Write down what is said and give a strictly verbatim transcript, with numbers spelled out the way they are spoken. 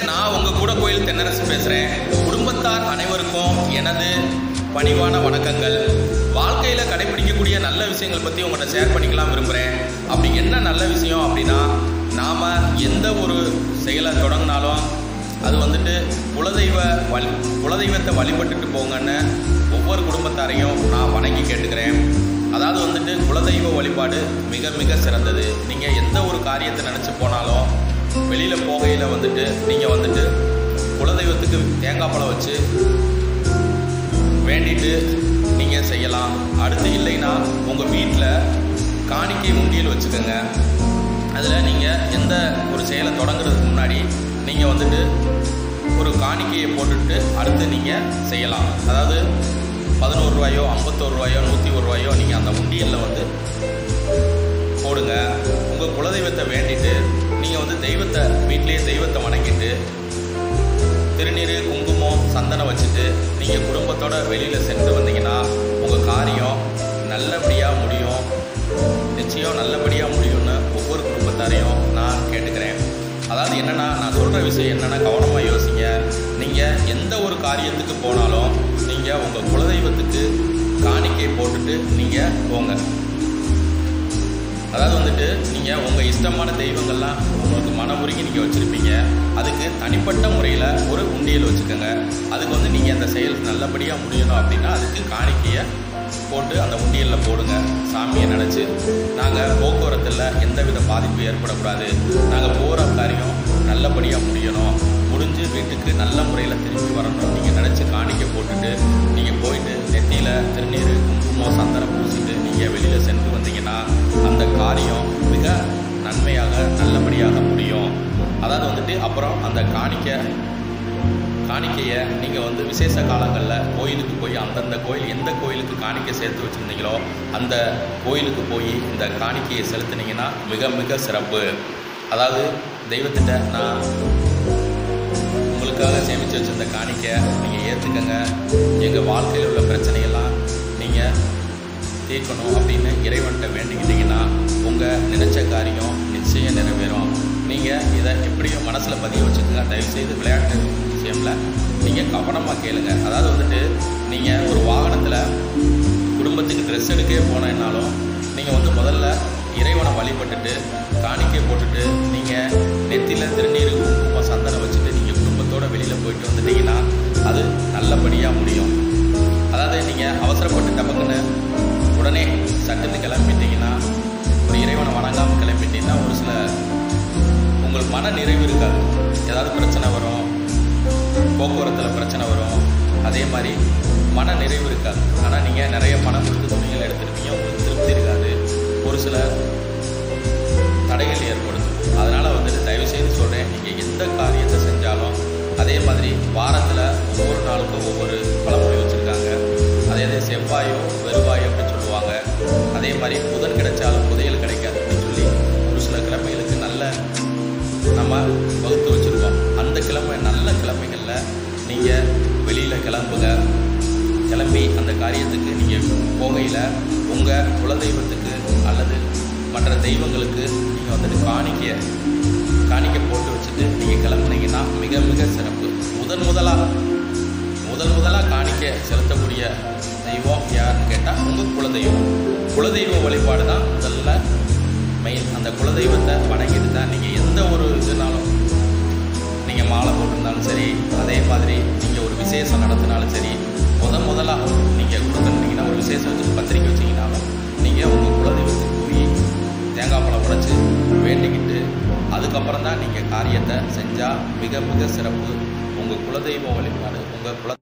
Friends, நான் உங்கள் கூட கோயில் தென்னரசு பேசுகிறேன். குடும்பத்தார் அனைவருக்கும் எனது பணிவான வணக்கங்கள். வாழ்க்கையில் கடைபிடிக்கக்கூடிய நல்ல விஷயங்கள் பற்றி உங்கள்கிட்ட ஷேர் பண்ணிக்கலாம் விரும்புகிறேன். அப்படி என்ன நல்ல விஷயம் அப்படின்னா, நாம் எந்த ஒரு செயலை தொடங்கினாலும் அது வந்துட்டு குலதெய்வ வழி குலதெய்வத்தை வழிபட்டுட்டு போங்கன்னு ஒவ்வொரு குடும்பத்தாரையும் நான் வணங்கி கேட்டுக்கிறேன். அதாவது வந்துட்டு குலதெய்வ வழிபாடு மிக மிக சிறந்தது. நீங்கள் எந்த ஒரு காரியத்தை நினச்சி போனாலும் வெளியில் போகையில் வந்துட்டு நீங்கள் வந்துட்டு குலதெய்வத்துக்கு தேங்காய் பழம் வச்சு வேண்டிட்டு நீங்கள் செய்யலாம். அடுத்து இல்லைன்னா உங்கள் வீட்டில் காணிக்கை உண்டியல் வச்சுக்கோங்க. அதில் நீங்கள் எந்த ஒரு செயலை தொடங்குறதுக்கு முன்னாடி நீங்கள் வந்துட்டு ஒரு காணிக்கையை போட்டுட்டு அடுத்து நீங்கள் செய்யலாம். அதாவது பதினோரு ரூபாயோ ஐம்பத்தோரு ரூபாயோ நூற்றி ஒரு ரூபாயோ நீங்கள் அந்த உண்டியலில் வந்து போடுங்க. உங்கள் குலதெய்வத்தை வேண்டிட்டு நீங்கள் வந்து தெய்வத்தை வீட்டிலேயே தெய்வத்தை வணங்கிட்டு திருநீர் குங்குமம் சந்தனம் வச்சுட்டு நீங்கள் குடும்பத்தோட வெளியில் சென்று வந்தீங்கன்னா உங்கள் காரியம் நல்லபடியாக முடியும். நிச்சயம் நல்லபடியாக முடியும்னு ஒவ்வொரு குடும்பத்தாரையும் நான் கேட்டுக்கிறேன். அதாவது என்னென்னா, நான் சொல்கிற விஷயம் என்னென்னா, கவனமாக யோசிங்க. நீங்கள் எந்த ஒரு காரியத்துக்கு போனாலும் நீங்கள் உங்கள் குலதெய்வத்துக்கு காணிக்கை போட்டுட்டு நீங்கள் போங்க. அதாவது வந்துட்டு நீங்கள் உங்கள் இஷ்டமான தெய்வங்கள்லாம் உங்களுக்கு மனமுருகி நீங்கள் வச்சுருப்பீங்க. அதுக்கு தனிப்பட்ட முறையில் ஒரு உண்டியல் வச்சுக்கோங்க. அதுக்கு வந்து நீங்கள் அந்த செயல் நல்லபடியாக முடியணும் அப்படின்னா அதுக்கு காணிக்கையை போட்டு அந்த உண்டியலில் போடுங்க. சாமியை நினச்சி நாங்கள் போக்குவரத்தில் எந்தவித பாதிப்பு ஏற்படக்கூடாது, நாங்கள் போகிற காரியம் நல்லபடியாக முடியணும், முடிஞ்சு வீட்டுக்கு நல்ல முறையில் திரும்பி வரணும் நீங்கள் நினச்சி காணிக்கை போட்டுட்டு நீங்கள் போயிட்டு நெத்தியில் திருநீர் குங்குமம் சந்தனம் பூசிட்டு நீங்கள் வெளியில் சென்று வந்தீங்கன்னா அந்த காரியம் மிக நன்மையாக நல்லபடியாக முடியும். அதாவது வந்துட்டு அப்புறம் அந்த காணிக்கை காணிக்கையை நீங்கள் வந்து விசேஷ காலங்களில் கோயிலுக்கு போய் அந்தந்த கோயில் எந்த கோயிலுக்கு காணிக்கை சேர்த்து வச்சுருந்தீங்களோ அந்த கோயிலுக்கு போய் இந்த காணிக்கையை செலுத்தினீங்கன்னா மிக மிக சிறப்பு. அதாவது தெய்வத்திட்ட நான் உங்களுக்காக சேமித்து வச்சுருந்த காணிக்கை நீங்கள் ஏற்றுக்கங்க, எங்கள் வாழ்க்கையில் உள்ள பிரச்சனையெல்லாம் நீங்கள் தீர்க்கணும் அப்படின்னு இறைவன்கிட்ட வேண்டிக்கிட்டிங்கன்னா உங்கள் நினைச்ச காரியம் நிச்சயம் நிறைவேறும். நீங்கள் இதை எப்படியும் மனசில் பதிய வச்சுக்கோங்க. தயவுசெய்து விளையாட்டு விஷயமில் நீங்கள் கவனமாக கேளுங்க. அதாவது வந்துட்டு நீங்கள் ஒரு வாகனத்தில் குடும்பத்துக்கு ட்ரெஸ் எடுக்கவே போனேன்னாலும் நீங்கள் வந்து முதல்ல இறைவனை வழிபட்டுட்டு காணிக்கை போட்டுட்டு நீங்கள் நெத்தியில் திருநீர் குங்குமம் சந்தனம் வச்சுட்டு நீங்கள் குடும்பத்தோடு வெளியில் போயிட்டு வந்துட்டிங்கன்னா அது நல்லபடியாக முடியும். அதாவது நீங்கள் அவசரப்பட்டு டபக்குன்னு உடனே சட்டுன்னு கிளம்பிட்டீங்கன்னா ஒரு இறைவனை வணங்காமல் கிளம்பிட்டீங்கன்னா ஒரு சில உங்களுக்கு மன நிறைவு இருக்காது. ஏதாவது பிரச்சனை வரும், போக்குவரத்தில் பிரச்சனை வரும், அதே மாதிரி மன நிறைவு இருக்காது. ஆனால் நீங்கள் நிறைய பணம் கொடுத்து துணிகள் எடுத்துருப்பீங்க, உங்களுக்கு திருப்தி இருக்காது, ஒரு சில தடைகள் ஏற்படும். அதனால் வந்துட்டு தயவுசெய்து சொல்கிறேன், நீங்கள் எந்த காரியத்தை செஞ்சாலும் அதே மாதிரி வாரத்தில் ஒவ்வொரு நாளுக்கும் ஒவ்வொரு பழமொழி வச்சுருக்காங்க. அதே அதே செவ்வாயோ வெறுவாயோ அப்படின்னு சொல்லுவாங்க. அதே மாதிரி புதன் கிடைச்சாலும் புதையல் கிடைக்காது அப்படின்னு சொல்லி ஒரு சில கிழமைகளுக்கு நல்ல நம்ம வகுத்து வச்சுருக்கோம். அந்த கிழமை நல்ல கிழமைகளில் நீங்கள் வெளியில் கிளம்புங்க. கிளம்பி அந்த காரியத்துக்கு நீங்கள் போகையில் உங்கள் குலதெய்வத்துக்கு அல்லது மற்ற தெய்வங்களுக்கு நீங்கள் வந்துட்டு காணிக்கையை காணிக்கை போட்டு வச்சுட்டு நீங்கள் கிளம்புனீங்கன்னா மிக மிக சிறப்பு. முதன் முதலாக முதல் முதலாக காணிக்கை செலுத்தக்கூடிய தெய்வம் யாருன்னு கேட்டால் உங்கள் குலதெய்வம். குலதெய்வ வழிபாடு தான் முதல்ல மெயின். அந்த குலதெய்வத்தை வணங்கிட்டு தான் நீங்கள் எந்த ஒரு இதுனாலும் நீங்கள் மாலை போட்டிருந்தாலும் சரி, அதே மாதிரி நீங்கள் ஒரு விசேஷம் நடத்தினாலும் சரி, முதன் முதலாக நீங்கள் கொடுத்துருந்தீங்கன்னா ஒரு விசேஷம் வச்சு பத்திரிக்கை வச்சிங்கனாலும் நீங்கள் உங்கள் குலதெய்வத்துக்கு போய் தேங்காய் பழம் உடைச்சி வேண்டிக்கிட்டு அதுக்கப்புறம் தான் நீங்கள் காரியத்தை செஞ்சால் மிக மிக சிறப்பு. உங்கள் குலதெய்வ வழிபாடு உங்கள் குல